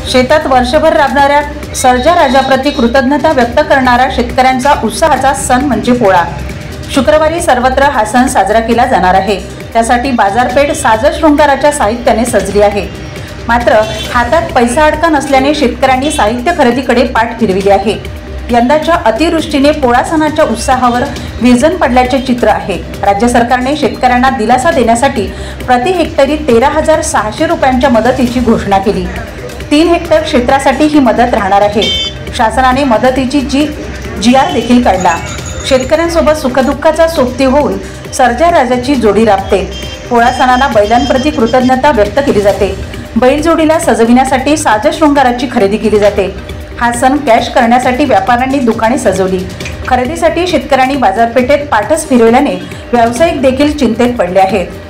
शेतात वर्षभर राबणाऱ्या सर्जा राजाप्रती कृतज्ञता व्यक्त करणारा शेतकऱ्यांचा उत्साहाचा सण म्हणजे पोळा। शुक्रवारी सर्वत्र हा सण साजरा केला जाणार आहे। त्यासाठी बाजारपेठ साजशृंगाराच्या साहित्याने सजली आहे। मात्र हातात पैसा अडका नसल्याने शेतकऱ्यांनी साहित्य खरेदीकडे पाठ फिरविली आहे। यंदाच्या अतिवृष्टीने पोळा सणाच्या उत्साहावर विरजण पडल्याचे चित्र आहे। राज्य सरकारने शेतकऱ्यांना दिलासा देण्यासाठी प्रति हेक्टरी 13,600 रुपयांच्या मदतीची घोषणा केली। 3 हेक्टर क्षेत्रासाठी ही मदत राहणार आहे। शासनाने मदतीची GR देखील काढला। शेतकऱ्यांसोबत सुखदुःखाचा सोबती होऊन सर्जा राजाची जोडी राबते। पोळा सणाला बैलांप्रती कृतज्ञता व्यक्त केली जाते। बैलजोडीला सजविण्यासाठी साजशृंगाराची खरेदी केली जाते। हा सण कॅश करण्यासाठी व्यापाऱ्यांनी दुकाने सजवली। खरेदीसाठी शेतकऱ्यांनी बाजारपेठेत पाठच फिरवल्याने व्यावसायिक देखील चिंतेत पडले आहेत।